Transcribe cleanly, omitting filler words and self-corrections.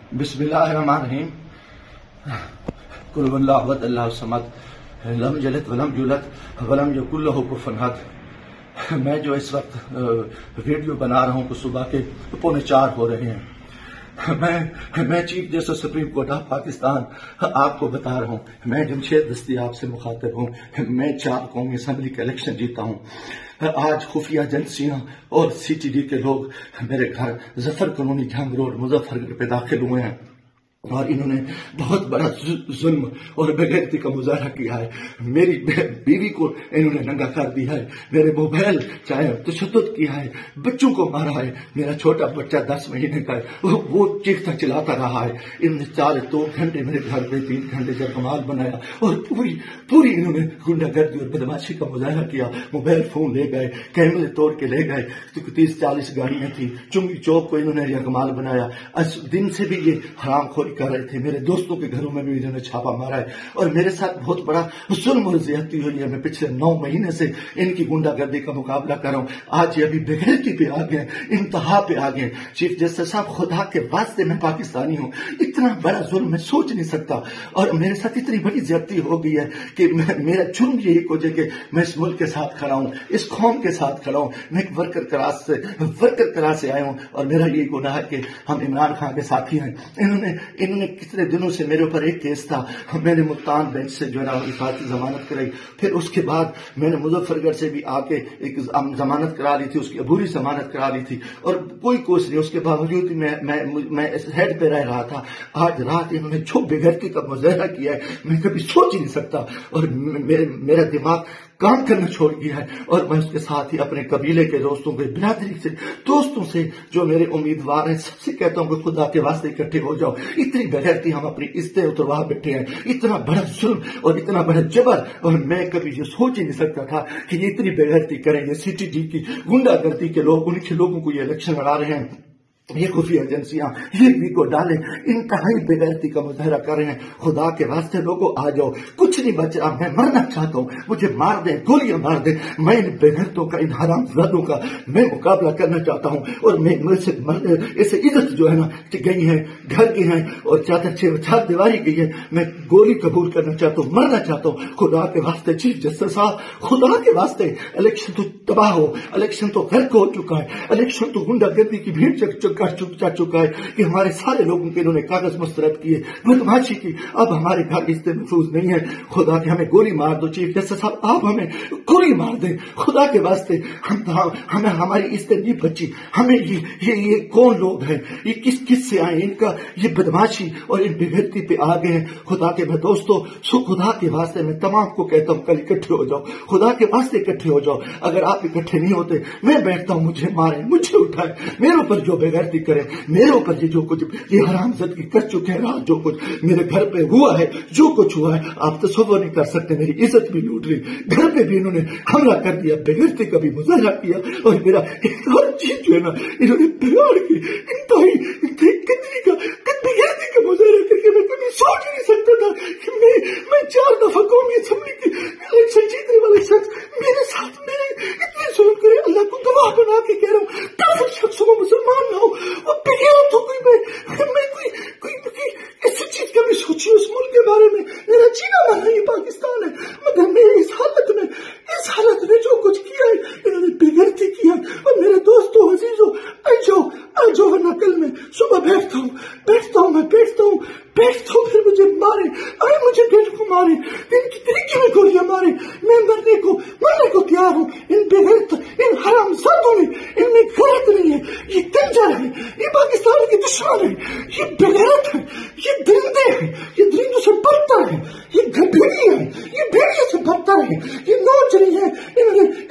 بسم اللہ الرحمن الرحیم. قل هو اللہ احد اللہ الصمد لم یلد ولم یولد ولم یکن لہ کفوا احد. میں جو اس وقت ویڈیو بنا رہا ہوں تو صبح کے 3:45 ہو رہے ہیں. میں chief justice supreme court of Pakistan آپ کو بتا رہا ہوں. میں جمشید دستیاب سے مخاطب ہوں. میں 4 قومی اسمبلی کا الیکشن جیتا ہوں. آج خفیہ ایجنسیاں اور سی ٹی ڈی کے لوگ میرے گھر ظفر کالونی جھنگ روڈ مظفر نگر پہ داخل ہوئے ہیں اور انہوں نے بہت بڑا ظلم اور بے غیرتی کا مظاہرہ کیا ہے. میری بیوی کو انہوں نے ننگا کر دیا ہے. میرے موبائل چاہے تشدد کیا ہے. بچوں کو مارا ہے. میرا چھوٹا بچہ 10 مہینے کا ہے, وہ چیختا چلاتا رہا ہے. انہوں نے 2 گھنٹے میرے گھر پہ 3 گھنٹے جرگمال بنایا اور پوری انہوں نے گنڈا گردی اور بدماشی کا مظاہرہ کیا. موبائل فون لے گئے, کیمرے توڑ کے لے گئے. 30-40 گاڑیاں تھیں. چنگی چوک کو انہوں نے جرگمال بنایا. دن سے بھی یہ حرام خوری کر رہے تھے. میرے دوستوں کے گھروں میں بھی انہوں نے چھاپا مارا ہے اور میرے ساتھ بہت بڑا ظلم اور زیادتی ہوئی ہے. میں پچھلے 9 مہینے سے ان کی گنڈا گردی کا مقابلہ کر رہا ہوں. آج یہ ابھی بے غیرتی پہ آ گئے, انتہا پہ آ گئے. چیف جسٹس صاحب, خدا کے واسطے میں پاکستانی ہوں. اتنا بڑا ظلم میں سوچ نہیں سکتا اور میرے ساتھ اتنی بڑی زیادتی ہو گئی ہے کہ میرا جرم یہی وجہ کہ میں اس ملک کے ساتھ کھڑا ہوں, اس قوم کے ساتھ کھڑا ہوں. میں ایک ورکر کلاس سے آیا ہوں اور میرا یہی گناہ ہے کہ ہم عمران خان کے ساتھی ہیں. انہوں نے کتنے دنوں سے میرے اوپر ایک کیس تھا. میں نے ملتان بینچ سے جو ہے نا حفاظتی ضمانت کرائی. پھر اس کے بعد میں نے مظفر گڑھ سے بھی آ کے ایک ضمانت کرا لی تھی, اس کی عبوری ضمانت کرا لی تھی اور کوئی کوشش نہیں. اس کے باوجود میں ہیڈ پہ رہ رہا تھا. آج رات انہوں نے جو بے غیرتی کا مظاہرہ کیا ہے میں کبھی سوچ ہی نہیں سکتا اور میرا دماغ کام کرنا چھوڑ گیا ہے. اور میں اس کے ساتھ ہی اپنے قبیلے کے دوستوں کے برادری سے دوستوں سے جو میرے امیدوار ہیں سب سے کہتا ہوں کہ خدا کے واسطے اکٹھے ہو جاؤ. اتنی بغیرتی ہم اپنی عزتیں اتروا بیٹھے ہیں. اتنا بڑا ظلم اور اتنا بڑا جبر, اور میں کبھی یہ سوچ ہی نہیں سکتا تھا کہ یہ اتنی بغیرتی کریں. یہ سی ٹی ڈی کی گنڈا گردی کے لوگ, ان کے لوگوں کو یہ الیکشن لڑا رہے ہیں. یہ خفیہ ایجنسیاں یہ بھی کو ڈالیں, انتہائی بے غیرتی کا مظاہرہ کر رہے ہیں. خدا کے واسطے لوگوں آ جاؤ, کچھ نہیں بچ رہا. میں مرنا چاہتا ہوں, مجھے مار دیں, گولیاں مار دیں. میں ان بے غیرتوں کا, ان حرام زادوں کا میں مقابلہ کرنا چاہتا ہوں. اور میں اسے عزت جو ہے نا گئی ہے, گھر کی ہیں اور چار دیواری گئی ہے. میں گولی قبول کرنا چاہتا ہوں, مرنا چاہتا ہوں. خدا کے واسطے چیف جسٹس صاحب, خدا کے واسطے الیکشن تو تباہ ہو, الیکشن تو غرق ہو چکا ہے, الیکشن تو گنڈا گردی کی بھیڑ چڑھ چکا ہے کہ ہمارے سارے لوگوں کے انہوں نے کاغذ مسترد کیے, بدماشی کی. اب ہمارے گھر عزتیں محفوظ نہیں ہے. خدا کے ہمیں گولی مار دو چیف جسٹس صاحب, آپ ہمیں گولی مار دیں خدا کے واسطے. ہمیں ہماری عزتیں نہیں بچی. ہمیں یہ کون لوگ ہیں, یہ کس سے آئے, ان کا یہ بدماشی اور ان بے غیرتی پہ آ گئے ہیں. خدا کے میں دوستوں, خدا کے واسطے میں تمام کو کہتا ہوں کل اکٹھے ہو جاؤ. خدا کے واسطے اکٹھے ہو جاؤ. اگر آپ اکٹھے نہیں ہوتے میں بیٹھتا ہوں, مجھے مارے, مجھے اٹھائے, میرے اوپر جو بے غیرتی کرے, میرے اوپر جو کچھ یہ حرام زدگی کر چکے ہیں, رات جو کچھ میرے گھر پہ ہوا ہے, جو کچھ ہوا ہے آپ تصور نہیں کر سکتے. میری عزت بھی لوٹ لی, گھر پہ بھی انہوں نے حملہ کر دیا, بے غیرتی کا بھی مظاہرہ کیا اور میرا ہر چیز جو ہے نا انہوں نے بگاڑ کے انتہائی بے غیرتی کا مظاہرہ کر کے میں کبھی سوچ نہیں سکتا تھا کہ میں 4 دفعہ قومی اسمبلی کی الیکشن جیتنے والے شخص میرے ساتھ میرے اتنے ظلم کرے. اللہ کو گواہ بنا کے کہہ رہا ہوں, کافر شخص ہو, مسلمان نہ ہو, اور بغیرت ہو کوئی ایسی چیز کبھی سوچی اس ملک کے بارے میں. میرا جینا مرنا یہ پاکستان ہے, مگر میرے اس حالت میں جو کچھ کیا ہے انہوں نے بے غیرتی کیا. اور میرے دوستوں عزیزوں, آ جاؤ ورنہ کل میں صبح بیٹھتا ہوں پھر مجھے مارے, مجھے دل کو مارے, ان کی طریقے میں گولیاں مارے. میں مرنے کو تیار ہوں. ان بے غیرت, ان حرام زادوں میں, ان میں غیرت نہیں ہے. یہ کنجر ہے, یہ پاکستان کے دشمن ہے, یہ بے غیرت ہے, یہ درندے ہیں, یہ درندوں سے بدتر ہے, یہ بھیڑی ہے, یہ بھیڑیے سے بدتر ہے, یہ نوچری ہے. انہوں نے